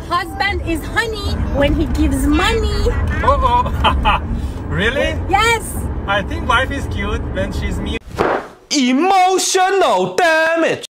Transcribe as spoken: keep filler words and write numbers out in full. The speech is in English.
husband is honey when he gives money. Oh, oh. Really? Yes. I think wife is cute when she's me. Emotional damage.